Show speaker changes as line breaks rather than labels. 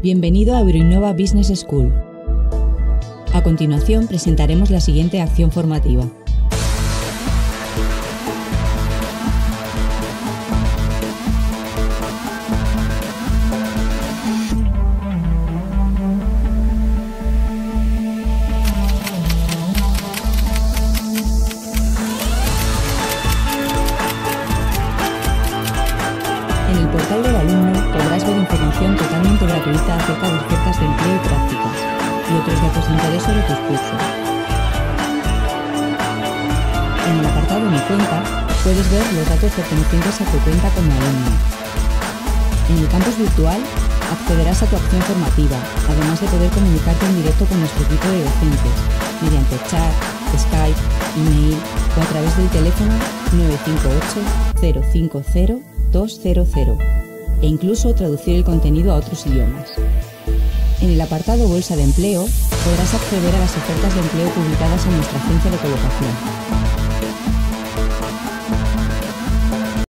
Bienvenido a Euroinnova Business School. A continuación presentaremos la siguiente acción formativa. En el portal del alumno podrás ver información totalmente gratuita acerca de ofertas de empleo y prácticas y otros datos de interés sobre tus cursos. En el apartado Mi cuenta puedes ver los datos pertenecientes a tu cuenta como alumno. En el campus virtual accederás a tu acción formativa, además de poder comunicarte en directo con nuestro equipo de docentes, mediante chat, Skype, email o a través del teléfono 958 050 200 e incluso traducir el contenido a otros idiomas. En el apartado Bolsa de Empleo podrás acceder a las ofertas de empleo publicadas en nuestra agencia de colocación.